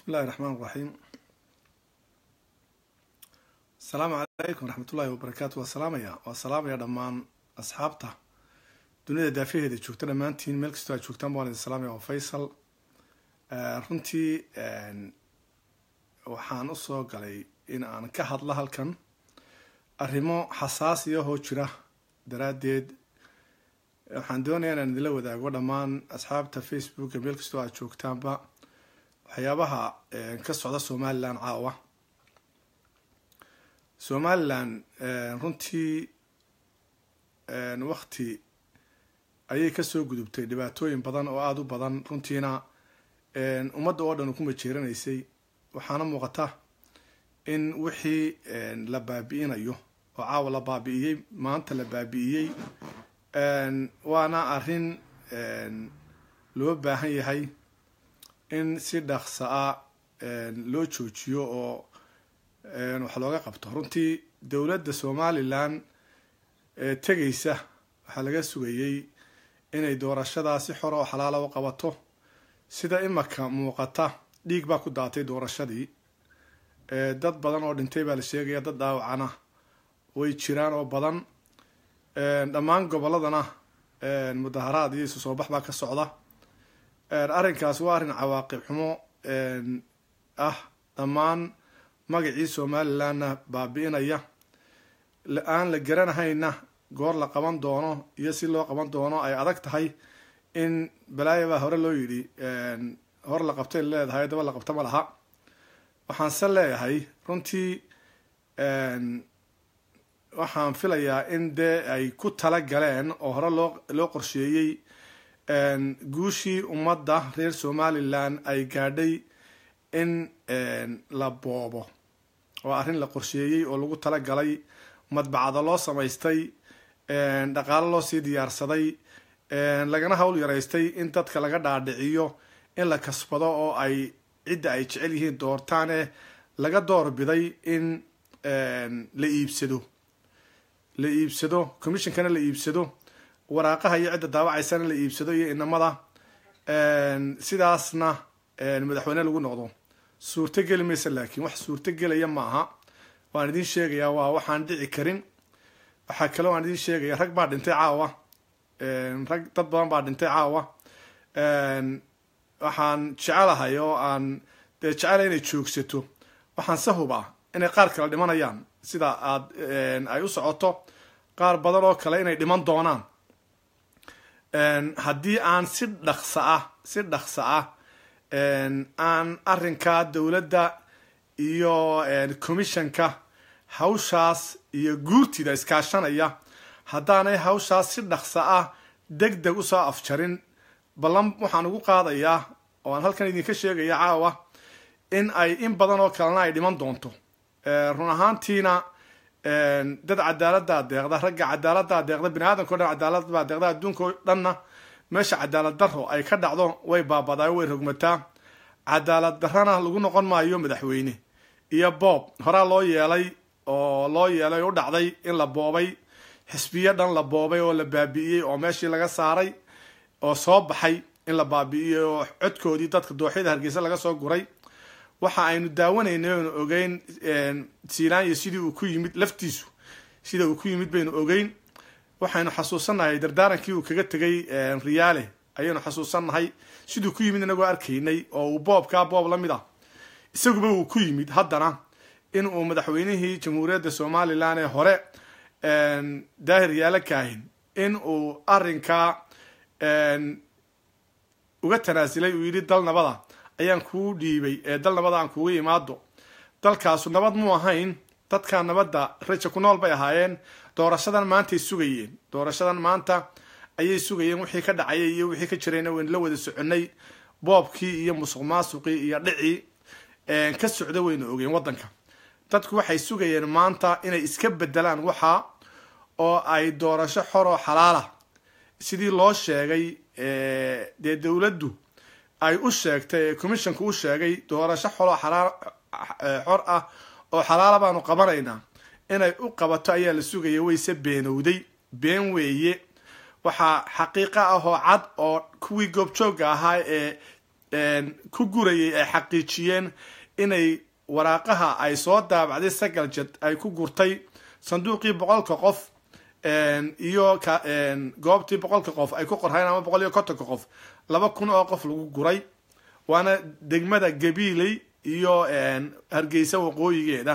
بسم الله الرحمن الرحيم. السلام عليكم ورحمة الله وبركاته. والسلام يا دمان أصحابته دنيا دافيه دي شوكتنا مانتين ملكستو شوكتان بوالي السلام يا وفيصل. runtii waxaan u soo galay in aan ka hadlo halkan arrimo xasaasi ah oo jira daraadeed waxaan doonayaa inaan idila wadaago dhammaan asxaabta Facebook meel kastoo aad joogtaanba waxyaabaha ka socda Somaliland caawa. Somaliland runtii waqti ayay ka soo gudubtay dhibaatooyin badan oo aad u badan runtiina ummadda oo dhan ku majeeranaysay waxaana muuqata in wixii la baabi'inayo oo caawa la baabi'iyay maanta la baabi'iyay waana arrin loo baahan yahay in si dhaqso ah loo joojiyo oo wax looga qabto. runtii dowladda Somaliland tagaysa waxaa laga sugayay inay doorashadaasi xor oo xalaal ah u qabato sida imaka muuqata dhiig baa ku daatay doorashadii dad badan oo dhintay baa la sheegaya dad dhaawacana way jiraan oo badan dhammaan goboladana mudaharaad iyo soo bax baa ka socda arrinkaas waa arrin cawaaqib xumo ah dhammaan magacii Somalilandna baabi'inaya aan la garanahayna goor la qaban doono iyo si loo qaban doono ay adag tahay in balaayaba hore loo yiri hor la qabtay leedahay daba la qabta ma laha waxaan san leeyahay runtii waxaan filayaa in ay ku tala galeen oo hore loo qorsheeyay guushii ummadda reer Somaliland ay gaadhay in la boobo waa arrin la qorsheeyay oo lagu tala galay madbacada loo samaystay dhaqaale loo sii diyaarsaday lagana hawl yaraystay in dadka laga dhaadhiciyo in la kasbado oo ay cidda ay jecel yihiin doortaan laga doorbiday in la iibsado commissionkana la iibsado waraaqaha iyo cidda daawacaysana la iibsado iyo inamada sidaasna madaxweyne lagu noqdo suurtageli maysa laakiin wax suurtagelaya maaha waan idin sheegayaa waa waxaan dhici karin waxaa kale waan idin sheegaya rag baa dhintay caawa rag dad badan baa dhintay caawa waxaan jecelahay oo aan jecelahay inay joogsato waxaan sahubaa inay qaar kale dhimanayaan sida ay u socoto qaar badan oo kale inay dhiman doonaan haddii aan si dhaqso ah aan arrinka dowladda iyo commissionka hawshaas iyo guurtida iskaashanaya haddaanay hawshaas si dhaqso ah degdeg u soo afjarin ballan waxaan ugu qaadayaa oo aan halkan idinka sheegaya caawa in ay in badan oo kalena ay dhiman doonto run ahaantiina dad cadaaladda deeqda ragga cadaaladda deeqda bini'aadamka oo dhan cadaalad baa deeqda adduunka oo dhanna meesha cadaalad darro ay ka dhacdo way baabadaa way rogmataa cadaalad darrana lagu noqon maayo madaxweyne iyo boob horaa loo yeelay u dhacday in la boobay xisbiyo dhan la boobay oo la baabi'iyey oo meeshii laga saaray oo soo baxay in la baabi'iyey oo codkoodii dadka dooxyada Hargeysa laga soo guray waxa aynu daawanaynay oo ogeyn Siilaanyo sidii uu ku yimid laftiisu sida uu ku yimid baynu ogeyn waxaynu xasuusanahay dardaarankii uu kaga tagay Riyaale ayaynu xasuusanahay sidii ku yimid inagoo arkaynay oo uu boob la mid ah isaguba uu ku yimid haddana in uu madaxweynihii jamhuuriyadda Somaliland ee hore daahir yaala kaahin in uu arrinka uga tanaasilay uu yidhi dal nabada ayaan kuu dhiibay dal nabada aan kuuga imaado dalkaasu nabad mu ahayn dadka nabadda rajo ku nool bay ahaayeen doorashadan maanta ayay sugayeen wixii ka dhacay iyo wixii ka jirayna weyn la wada soconay boobkii iyo musuqmaasuqii iyo dhicii ka socda weyna ogeen wadanka dadku waxay sugayeen maanta inay iska bedelaan waxa oo ay doorasho xor oo xalaal ah sidii loo sheegay dowladdu ay u sheegtay commissionku u sheegay doorasho xor ah oo xalaal baanu qabanaynaa inay u qabato ayaa la sugayay wayse beenowday been weeye waxa xaqiiqo ah oo cad oo kuwii goobjooga ahaa ku gurayay ay xaqiijiyeen inay waraaqaha ay soo daabacday sagal jad ay ku gurtay sanduuqii 100 qof iyo goobtii 100 qof ay ku qorhayeen ama 150 qof 2,000 oo qof lagu guray waana degmada Gabiley iyo Hargeysa waqooyigeeda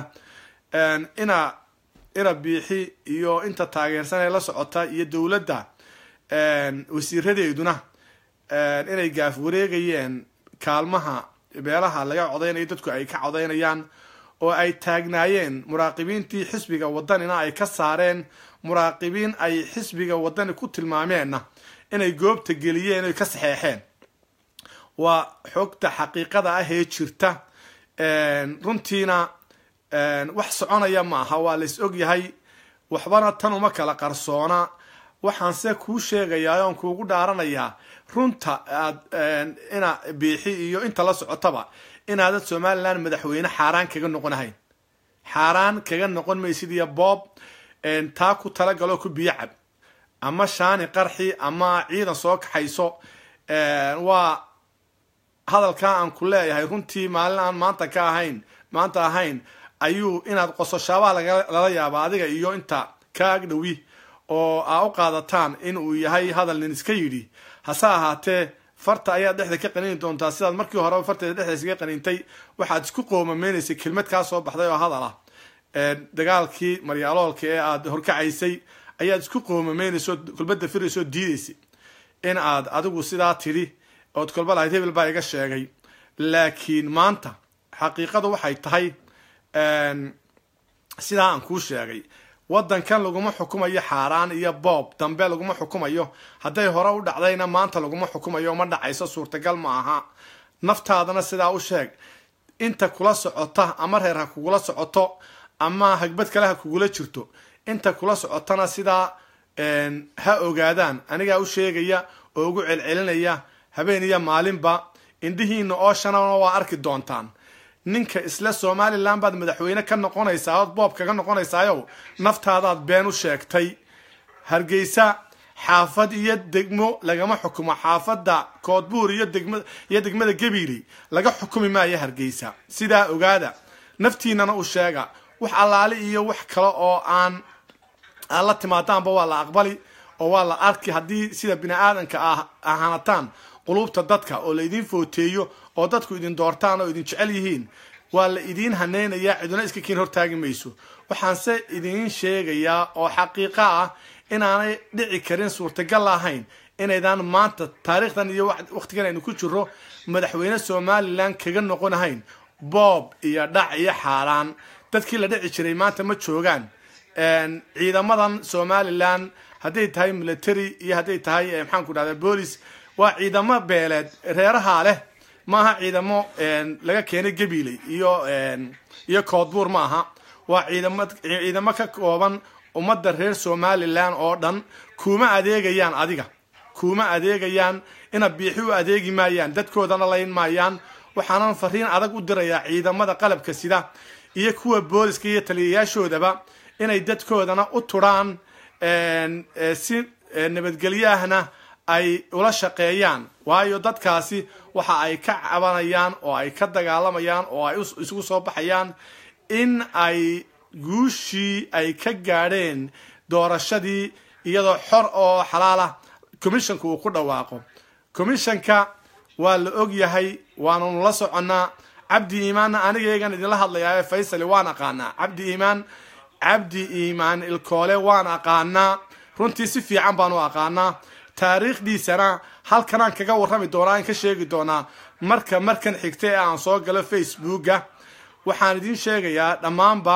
ina biixi iyo inta taageersan ay la socota iyo dawladda wasiiradeeduna inay gaaf wareegayeen kaalmaha beelaha laga codeynayo dadku ay ka codeynayaan oo ay taagnaayeen muraaqibiintii xisbiga wadanina ay ka saareen muraaqibiin ay xisbiga wadani ku tilmaameenna inay goobta geliyeen oo ka saxeexeen waa xogta xaqiiqada ah ee jirta runtiina wax soconaya ma aha waa la is og yahay waxbana tan uma kala qarsoona waxaan se kuu sheegayaa oo kuugu dhaaranayaa runta ina biixi iyo inta la socotaba inaad Soomaaliland madaxweyne xaraan kaga noqonahay xaraan kaga noqon maysid iyo Bob taa ku tala galo ku biyacab ama shaani qarxi ama ciidan soo kaxayso waa hadalka aan ku leeyahay runtii maalin aan maanta ahayn ayuu inaad qososhaaba laga yaabo adiga iyo inta kaag dhawi oo u qaadataan in uu yahay hadal nin iska yiri hasa ahaatee farta ayaa dhexda ka qanin doontaa sidaad markii hore farta dhexda iska qanintay waxaad isku qoomameynaysa kelmad ka soo baxday oo hadal ah dagaalkii Maryaaloolka ee aad horkacaysay ayaad isku qoomameynayso kulbada firiso diidaysay in aad adigu sidaa tiri oo kulba lahayd hebel baa iga sheegay laakiin maanta xaqiiqadu waxay tahay sidaa aan ku sheegay wadankan laguma xukumayo xaraan iyo Bob dambe laguma xukumayo haday hore u dhacdayna maanta laguma xukumayo ma dhacayso suurtagal ma aha naftaadana sidaa u sheeg inta kula socota ama reer ha kugula socoto ama hagbad kale ha kugula jirto inta kula socotana sidaa ha ogaadaan aniga u sheegaya oo ugu celcelinaya habeen iyo maalinba indihiina oo shanana waa arki doontaan ninka isla Soomaaliland baad madaxweyne ka noqonaysaa oo Bob kaga noqonaysaayo naftaadaad been u sheegtay Hargeysa xaafad iyo degmo lagama xukumo xaafada Koodbuur iyo degmada Gabiley laga xukumi maayo Hargeysa sidaa ogaada naftiinana u sheega wax alaali iyo wax kale oo aan la timaadaanba waa la aqbali oo waa la arki hadii sida bini aadanka ahanataan qulubta dadka oo la idin footeeyo oo dadku idin doortaan oo idin jecel yihiin waa la idin haneynaya ciduna iska kiin hortaagi mayso waxaan se idin sheegayaa oo xaqiiqo ah inaanay dhici karin suurtagal ahayn inaydan maanta taariikhdan iyo waqtigan aynu ku jiro madaxweyne Soomaaliland kaga noqonahayn Bob iyo dhac iyo xaraan dadkii la dhici jiray maanta ma joogaan ciidamadan Soomaaliland haday tahay military iyo haday tahay maxaan ku dhahdaa police waa ciidamo beeleed reeraha leh maaha ciidamo laga keenay Gabiley iyo Koodbuur maaha waa ciidamo ka kooban ummadda reer Soomaaliland oo dhan kuma adeegayaan adiga kuma adeegayaan ina biixi u adeegi maayaan dadkoodana layn maayaan waxaan fariin adag u dirayaa ciidamada qalabka sida iyo kuwa booliska iyo taliyayaashoodaba inay dadkoodana u turaan si nabadgelyahana ay ula shaqeeyaan waayo dadkaasi waxa ay ka cabanayaan oo ay ka dagaalamayaan oo ay isugu soo baxayaan in ay guushii ay ka gaadheen doorashadii iyadoo xor oo xalaal ah commissionku uu ku dhawaaqo commissionka waa la og yahay waanu la soconaa Cabdi Iimaan anigeegan idin la hadlayaa Faysal waan aqaanaa Cabdi Iimaan ilkoole waan aqaanaa runtii si fiican baan u aqaanaa taariikhdiisana halkan aan kaga warrami doonaa in ka sheegi doonaa markan xigtay aan soo galo Facebooka waxaan idin sheegayaa dhamaanba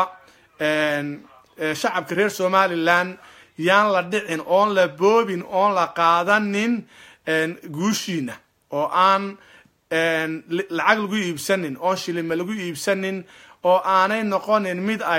shacabka reer Soomaaliland yaan la dhicin oon la boobin oon la qaadanin guushiina oo aan lacag lagu iibsanin oo shilin lagu iibsanin oo aanay noqonin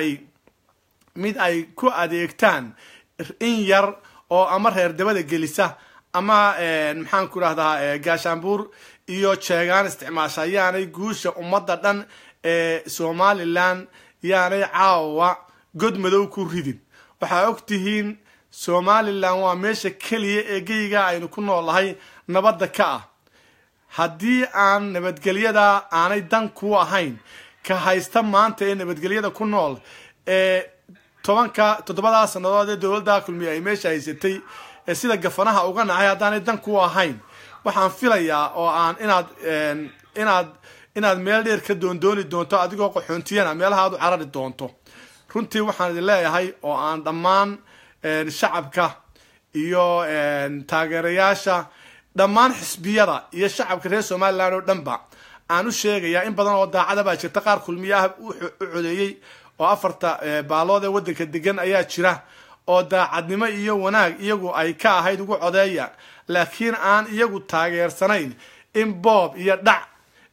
mid ay ku adeegtaan in yar oo ama reer dabada gelisa ama maxaan ku raahdaa gaashaanbuur iyo jeegaan isticmaashayaanay guusha ummadda dhan ee Soomaaliland yaanay caawa god madow ku ridin waxa ogtihiin Soomaaliland waa meesha kaliya ee geyga aynu ku noolahay nabadda ka ah haddii aan nabadgelyada aanay dan ku ahayn ka haysta maanta ee nabadgelyada ku nool ee toddobadaa sannadood ee dowladda kulmiye ay meesha haysatay ee sida gafanaha uga nacay haddaanay dan ku ahayn waxaan filayaa oo aan inaad meel dheer ka doondooni doonto adigoo qaxoontiyana meelaha aad u carari doonto runtii waxaan idin leeyahay oo aan dhammaan shacabka iyo taageerayaasha dhammaan xisbiyada iyo shacabka reer somaliland oo dhanba aan u sheegayaa in badan oo daacada baa jirta qaar kulmiye ah u codeeyey oo 4 baalood ee waddanka degan ayaa jira oo daacadnimo iyo wanaag iyagu ay ka ahayd ugu codeeya laakiin aan iyagu taageersanayn in boob iyo dhac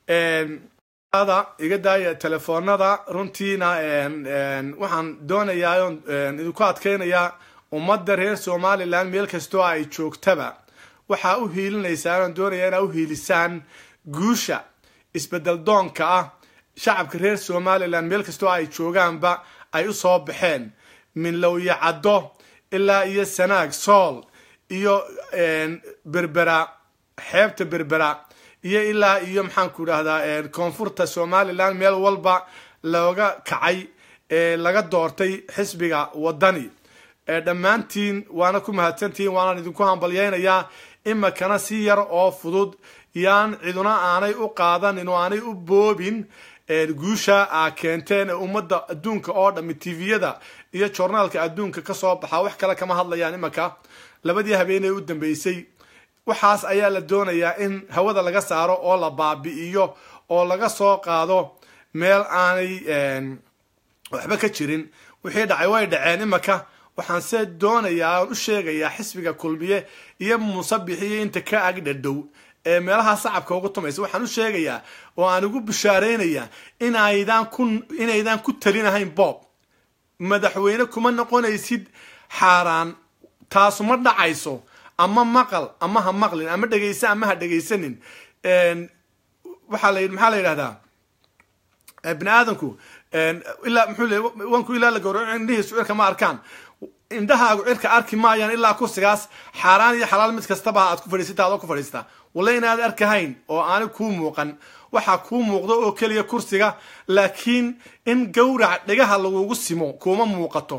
iga daaya telefoonada runtiina waxaan doonayaa idinku adkeynayaa ummadda reer somaliland meel kastoo ay joogtaba waxaa u hiilinaysaa aan doonayaa inaa u hiilisaan guusha isbedel doonka ah shacabka reer somaliland meel kastoo ay joogaanba ay u soo baxeen min lowyacaddo ilaa iyo sanaag sool iyo berbera xeebta berbera iyo ilaa iyo maxaan ku idhaahdaa koonfurta somaliland meel walba looga kacay laga doortay xisbiga wadani dhammaantiin waana ku mahadsantihiin waanaan idinku hambalyeynayaa imakana si yar oo fudud yaan ciduna aanay u qaadanin oo aanay u boobin guusha aa keenteen ummadda adduunka oo dhammi tviyada iyo joornaalka adduunka ka soo baxa wax kale kama hadlayaan imaka labadii habeenee u dambeysay waxaas ayaa la doonayaa in hawada laga saaro oo la baabi'iyo oo laga soo qaado meel aanay waxba ka jirin wixii dhacay way dhaceen imaka waxaan se doonayaa aan u sheegayaa xisbiga kulmiye iyo musabixiyo inta ka ag dhadhow ee meelaha sacabka ugu tumaysa waxaan u sheegayaa oo aan ugu bishaareynayaa inaydan ku talinahayn boob madaxweyne kuma noqonaysid xaaraan taasu ma dhacayso ama maqal ama ha maqlin ama dhegaysa ama ha dhegaysanin maxaa la yidhahdaa bini aadamku ilaa muxuu leeyahay wanku ilaa la gowraco indhihiisu cirka ma arkaan indhahaagu cirka arki maayaan ilaa kursigaas xaaraan iyo xalaal mid kastaba aad ku fadhiisata adoo ku fadhiistaa walla inaad arkahayn oo aanay kuu muuqan waxaa kuu muuqdo oo keliya kursiga laakiin in gowrac dhegaha lagugu simo kuma muuqato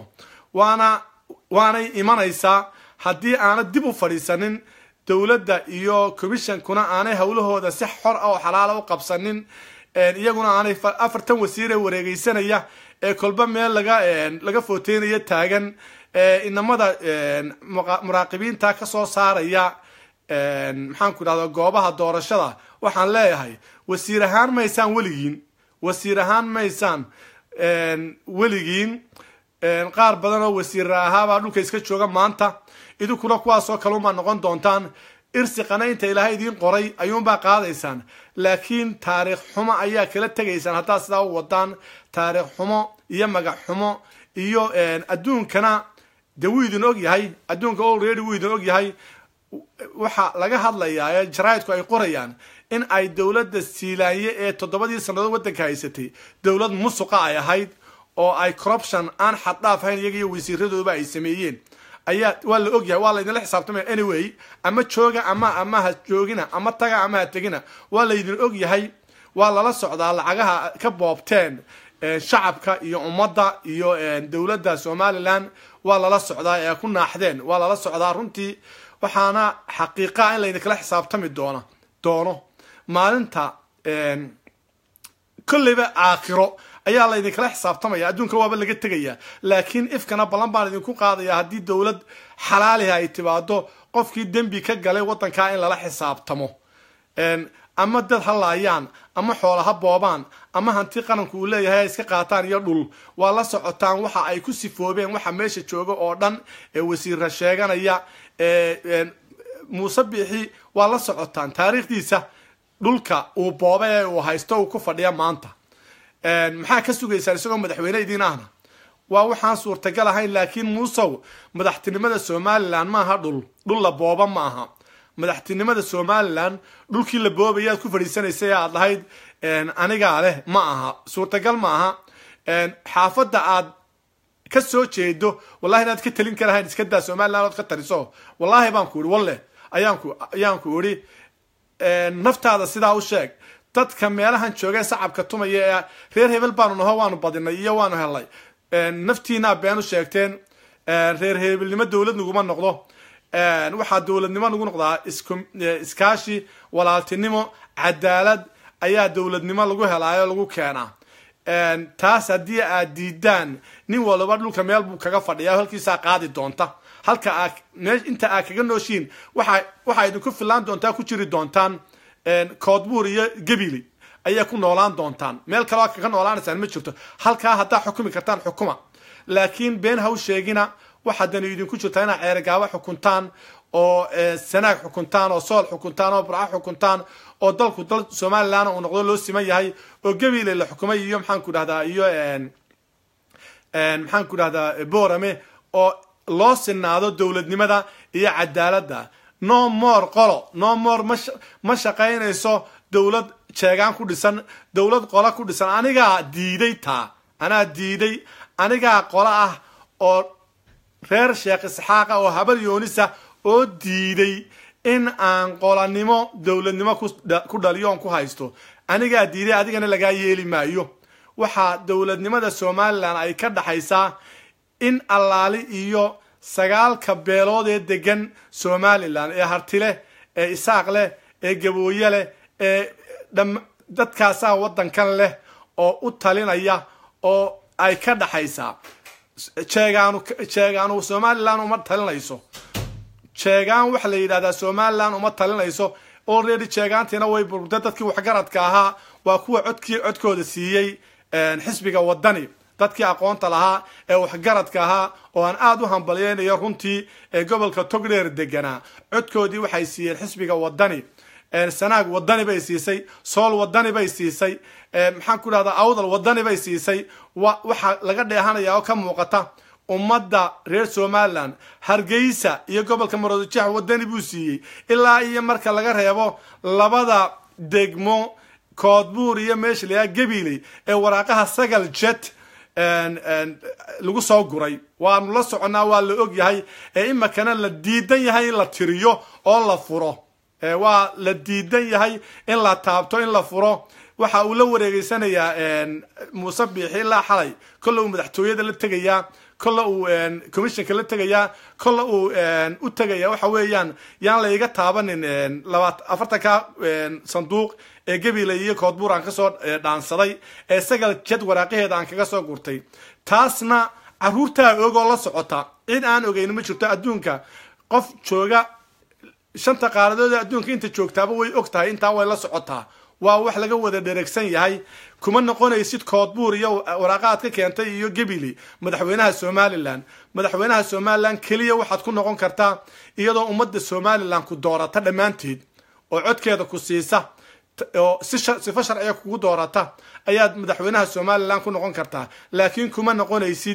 waanay imanaysaa haddii aanad dib u fadhiisanin dowladda iyo commissionkuna aanay howlahooda si xor ah oo xalaala u qabsanin iyaguna aanay 4 wasiir ee wareegaysanaya ee kolba meel laga footeynaya taagan inamada muraaqibiinta ka soo saaraya maxaan ku idhahdaa goobaha doorashada waxaan leeyahay wasiir ahaan maysaan weligiin qaar badan oo wasiir ahaabaa dhulka iska jooga maanta idinkuna kuwaasoo kaluunbaa noqon doontaan irsiqana inta ilaahay idiin qoray ayuunbaa qaadaysaan laakiin taariikh xumo ayaa kala tegaysaan haddaad sidaa u wadaan taariikh xumo iyo magac xumo iyo adduunkana de wuu idin og yahay adduunka already wuu idin og yahay waxa laga hadlayaa ee jaraa'idku ay qorayaan in ay dowladda siilaanye ee 7 sannadood waddanka haysatay dowlad musuqa ay ahayd oo ay corruption aan xad dhaaf ahayn iyaga iyo wasiiradooba ay sameeyeen ayaa waa la og yahay waa la idinla xisaabtamaya anyway ama jooga ama ha joogina ama taga ama ha tegina waa la idin og yahay waa lala socdaa lacagaha ka boobteen shacabka iyo ummadda iyo dowladda somaliland waa lala socdaa ee ku naaxdeen waa lala socdaa runtii waxaana xaqiiqa in la idinkala xisaabtami doono maalinta kolleyba aakhiro ayaa la idinkala xisaabtamaya adduunka waaba laga tegaya laakiin ifkana ballan baan idinku qaadaya haddii dowlad xalaaliha ay timaado qofkii dembi ka galay waddankaa in lala xisaabtamo ama dad ha laayaan ama xoola ha boobaan ama hanti qaranku uu leeyahay ay iska qaataan iyo dhul waa la socotaan waxa ay ku sifoobeen waxa meesha jooga oo dhan ee wasiirra sheeganaya muuse bixi waa la socotaan taariikhdiisa dhulka uu booba ee uu haysto uu ku fadhiya maanta maxaa ka sugaysaan isagoo madaxweyne idiin ahna waa waxaan suurtagal ahayn laakiin muusow madaxtinimada somaliland maaha dhul la booba ma aha madaxtinimada somaliland dhulkii la boobayaad ku fadhiisanaysay aad lahayd anigaa leh ma aha suurtagal ma aha xaafadda aad ka soo jeedo wallahi inaad ka talin karahayn iska daa somaliland ood ka taliso wallahi baan ku iri walle ayaan ku iri naftaada sidaa u sheeg dadka meelahan joogay sacabka tumaya ee reer hebel baanu naho waanu badinay iyo waanu helay naftiina been u sheegteen reer hebelnimo dawlad naguma noqdo waxaa dawladnimo nagu noqdaa iskaashi walaaltinimo cadaalad ayaa dawladnimo lagu helaayo lagu keenaa taas haddii aad diidaan nin walba dhulka meel buu kaga fadhiyaa halkiisaa qaadi doonta halka inta aad kaga nooshiin waxaa idinku filaan doontaa ku jiri doontaan koodbuur iyo gebili ayaa ku noolaan doontaan meel kaloo kaga noolaanaysaan ma jirto halkaa haddaa xukumi kartaan xukuma laakiin been ha u sheegina waxaadani idinku jirtaa inaad ceerigaabo xukuntaan oo sanaag xukuntaan oo sool xukuntaan oo burco xukuntaan oo dalku dal somalilan uu noqdo loo siman yahay oo gebile la xukumay iyo maxaan ku dhahdaa iyo maxaan ku dhahdaa boorame oo loo sinaado dawladnimada iyo cadaaladda no more qolo no more ma shaqaynayso dawlad jeegaan ku dhisan dawlad qola ku dhisan anigaa diiday anaa diiday anigaa qola ah oo reer sheekh isxaaqa oo habar yoonisa oo diiday in aan qolanimo dawladnimo ku dhaliyo on ku haysto anigaa diiday adigana lagaa yeeli maayo waxaa dawladnimada somalilan ay ka dhaxaysaa in allaali iyo 9 beelood ee degan somalilan ee harti leh ee isaaq leh ee gabooye leh ee dadkaasaa waddankan leh oo u talinaya oo ay ka dhaxaysaa jeegaanu somalilan uma talinayso jeegaan waxa la yidhahdaa somalilan uma talinayso already jeegaantiina way burburtay dadkii waxgaradka ahaa waa kuwa codkooda siiyey xisbiga wadani dadkii aqoonta lahaa ee waxgaradka ahaa oo aan aad u hambalyeynayo runtii ee gobolka togdheer deganaa codkoodii waxay siiyeen xisbiga wadani sanaag wadani bay siisay sool wadani bay siisay maxaan ku dhahdaa awdal wadani bay siisay waxa laga dheehanayaa oo ka muuqata ummadda reer somalilan hargeysa iyo gobolka maroodijeex wadani buu siiyey ilaa iyo marka laga reebo labada degmo koodbuur iyo meesha la yidhaha gabiley ee waraaqaha 9 jet lagu soo guray waanu la soconaa waa la og yahay ee imakana la diidan yahay in la tiriyo oo la furo waa la diidan yahay in la taabto in la furo waxa uu la wareegeysanayaa Muuse Biixi ilaa xalay kullu madaxtooyada la tagayaa kullu uu commissionka la tagayaa kullu uu u tagayaa waxa weeyaan yaan la iga taabanin 40 sanduuq ee gabiley iyo koodbuur aan ka soo dhaansaday ee 9 jad waraaqaheeda aan kaga soo gurtay taasna caruurtaa ogoo la socota cid aan ogeyn ma jirto adduunka qof jooga shanta qaaradood adduunka inta joogtaaba way ogtahay inta way la socotaa waa wax laga wada dheregsan yahay kuma noqonaysid koodbuur iyo waraaqaad ka keentay iyo gebili madaxweynaha somalilan kaliya waxaad ku noqon kartaa iyadoo ummadda somalilan ku doorata dhammaanteed oo codkeeda ku siisa oo sifa sharciya kugu doorata ayaad madaxweynaha somalilan ku noqon kartaa laakiin kuma noqonaysid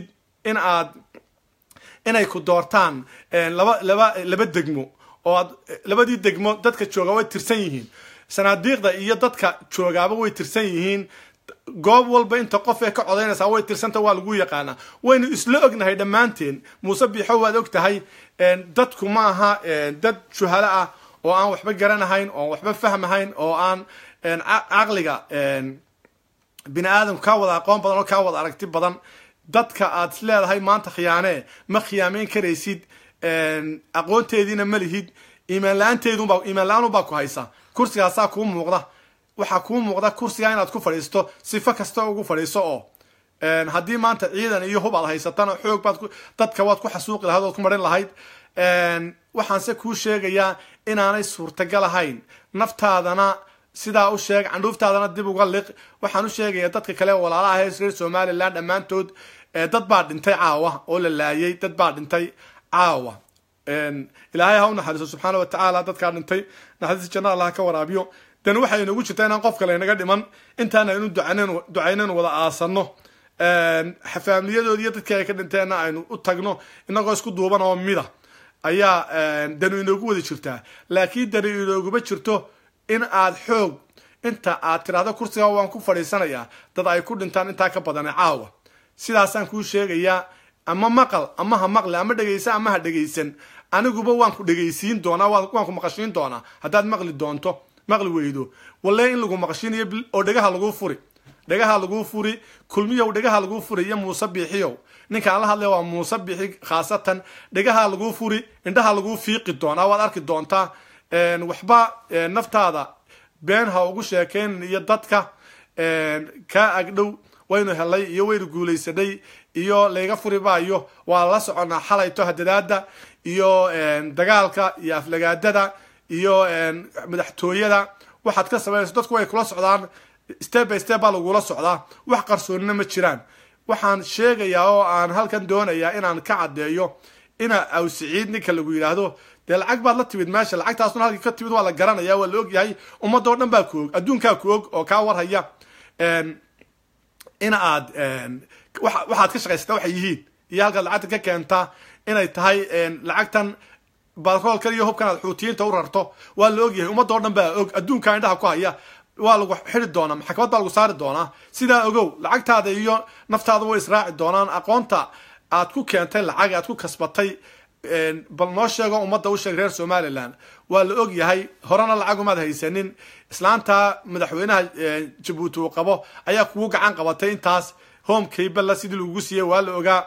inay ku doortaan laba degmo oo labadii degmo dadka jooga way tirsan yihiin sanaadiiqda iyo dadka joogaaba way tirsan yihiin goob walba inta qof ee ka codaynaysa way tirsanta waa lagu yaqaanaa waynu isla ognahay dhammaanteen Muuse Biixi waad ogtahay dadku ma aha dad juhala ah oo aan waxba garanahayn oo waxba fahmahayn oo aan aqliga bini aadam ka wada aqoon badan oo ka wada aragti badan dadka aad leedahay maanta khiyaane ma khiyaameyn karaysid aqoonteediina ma lihid iimaan la'aanteedu baa ku haysa kursigaasaa kuu muuqda waxaa kuu muuqda kursigaa inaad ku fadhiisto sifo kasta ugu fadhiiso oo haddii maanta ciidan iyo hub aad haysatana xoog baad dadka waad ku xasuuqi lahayd ood ku marin lahayd waxaanse kuu sheegayaa inaanay suurtagal ahayn naftaadana sidaa u sheeg candhuuftaadana dib uga liq waxaan u sheegayaa dadka kale walaalaha ee reer somalilan dhammaantood dad baa dhintay caawa oo la laayay dad baa dhintay caawa ilaahay ha u naxariiso subxaana wa tacaala dadkaa dhintay naxariista janna allah ka waraabiyo dan waxay inagu jirtaa inaan qof kale inaga dhiman intaan aynu ducaynaynu wada aasanno faamiliyadoodi iyo dadkii ay ka dhinteenna aynu u tagno inagoo isku duuban oo mida ayaa danu inoogu wada jirtaa laakiin danu inooguma jirto in aad xoog inta aad tiraahdo kursiga waan ku fadhiisanayaa dad ay ku dhintaan intaa ka badan caawa sidaasaan kuu sheegayaa ama maqal ama ha maqli ama dhegaysa ama ha dhegaysan aniguba waan ku dhegaysiin doonaa waan ku maqashiin doonaa haddaad maqli doonto maqli weydo walle in lagu maqashinayo oo dhagaha lagu furi kulmiyow dhagaha lagu furi iyo Muuse Biixiyow ninka la hadlay waa Muuse Biixi khaasatan dhagaha lagu furi indhaha lagu fiiqi doona waad arki doontaa waxba naftaada been ha ugu sheekeen iyo dadka ka agdhow waynu helay iyo waynu guuleysaday iyo leega furi baayo waa la soconaa xalayto hadadaada iyo dagaalka iyo aflagaadada iyo madaxtooyada waxaad ka sameeyay dadku way kula socdaan step by step baa lagu la socdaa wax qarsoonina ma jiraan waxaan sheegayaa oo aan halkan doonayaa inaan ka cadeeyo ina aw Saciid ninka lagu yiraahdo de lacag baad la timid meesha lacagtaasna halkii ka timid waa la garanayaa waa la og yahay ummadda oo dhan baa ku og adduunka ku og oo ka war haya ina aad waxaad ka shaqaystaa waxay yihiin iyo halka lacagta ka keenta inay tahay lacagtan batroolka iyo hubkan aad xuutiyiinta u rarto waa la og yahay ummadda oo dhan baa og adduunka indhaha ku haya waa lagu xiri doonaa maxkamad baa lagu saari doonaa sidaa ogow lacagtaada iyo naftaada way israaci doonaan aqoonta aad ku keentay lacag aad ku kasbatay bal noo sheego ummadda u sheeg reer Somaliland waa la og yahay horena lacag uma haysanin islaanta madaxweynaha Djibouti uu qabo ayaa kugu gacan qabatay intaas home cable la sidii lagu siiyay waa la ogaa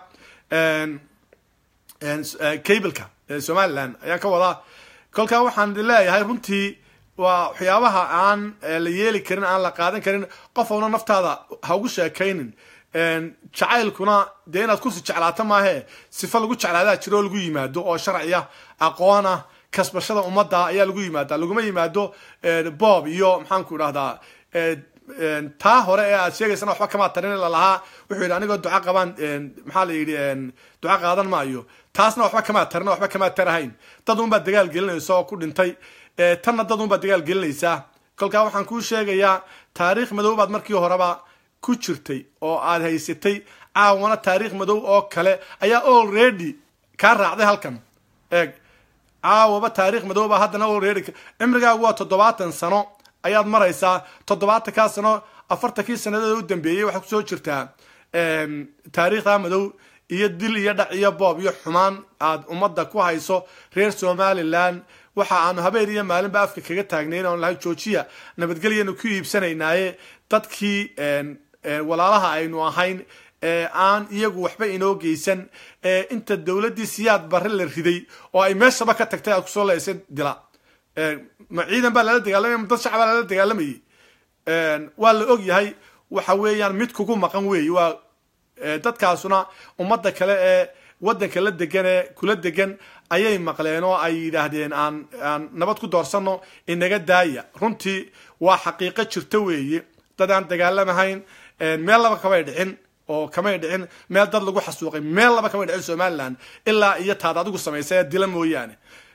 cable-ka Somaliland ayaa ka wada kolka waxaan leeyahay runtii waa waxyaabaha aan la yeeli karin aan la qaadan karin qofna naftaada ha ugu sheekaynin jacaylkuna de inaad ku jeclaato maahe sifa lagu jeclaadaa jiro lagu yimaado oo sharciya aqoona kasbashada ummadda ayaa lagu yimaada laguma yimaado bob iyo maxaan ku raahdaa taa hore ee aad sheegaysana waxba kama tarin la lahaa wuxuu yiri anigoo duca qaban maxaa la yiri duca qaadan maayo taasna waxba kama tarin waxba kama tarahayn dad un baa dagaal gelinayso oo ku dhintay tanna dad un baa dagaal gelinaysa kolka waxaan ku sheegayaa taariikh madow baad markii horeba ku jirtay oo aad haysatay caawana taariikh madow oo kale ayaa already ka raacday halkan caawaba taariikh madow baa haddana already cimrigaagu waa 70 sano ayaad maraysaa 70 ka sano 40 sanadood u dambeeyay waxa ku soo jirtaa taariikhda madow iyo dil iyo dhac iyo boob iyo xumaan aad ummadda ku hayso reer Somaliland waxa aan habeen iyo maalin ba afka kaga taagnayn oo la joojiya nabadgelyada ku iibsanaynaaye dadkii walaalaha aynu ahayn aan iyagu waxba inoo geysan inta dawladii siyaad barre la riday oo ay meeshaba ka tagtay ku soo leeysay dila ma ciidan baa la dagaalamay dad shacab la dagaalamay waa la og yahay waxa weeyaan mid kugu maqan weey waa dadkaasuna ummadda kale ee wadanka la degan ee kula degan ayay maqleen oo ay yiraahdeen aan nabad ku doorsano inaga daaya runtii waa xaqiiqo jirta weeye dad aan dagaalamahayn meel laba kama dhicin oo kama dhicin meel dad lagu xasuuqay meel laba kama dhicin Somaliland ilaa iyo taad adigu sameysay dila mooyaane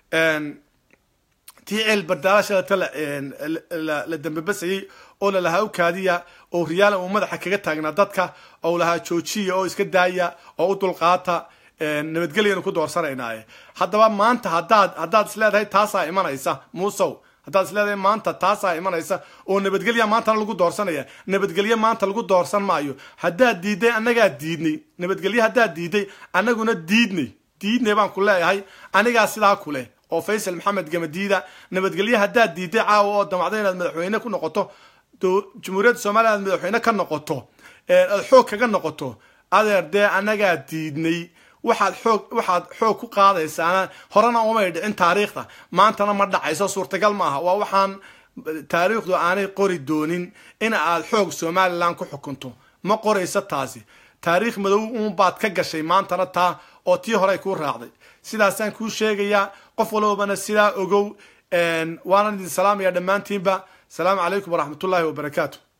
tiil badalashada la dambabasay oo la lahaa kaadiya oo riyaal oo madaxa kaga taagna dadka oo lahaa joojiya oo iska daaya oo u dulqaata nabadgelyada ku doorsanaynaa haddaba maanta haddaad isleedahay taasaa imanaysa muusow haddaad isleedahay maanta taasaa imanaysa oo nabadgelya maanta lagu doorsanaya nabadgelyo maanta lagu doorsan maayo haddaad diiday annagaa diidnay nabadgelyo haddaad diiday annaguna diidnay baan ku leeyahay anigaa sidaa ku leh oo Faysal Maxamed Gamadiida nabadgelyo haddaad diiday caawa oo damacday inaad madaxweyne ku noqoto Jamhuuriyadda Soomaaliya madaxweyne ka noqoto xoog kaga noqoto adeerdee annagaa diidnay waxaad xoog ku qaadaysaa horena uma dhicin taariikhda maantana ma dhacayso suurtagal maaha waa waxaan taariikhdu aanay qori doonin in aad xoog Somaliland ku xukunto ma qoraysa taasi taariikh madow baad ka gashay maantana taa oo tii hore ku raacday sidaasaan ku sheegayaa qof walbana sidaa ogow waana idin salaamaya dhamaantiinba salaamu calaykum waraxmatullaahi wabarakaatuh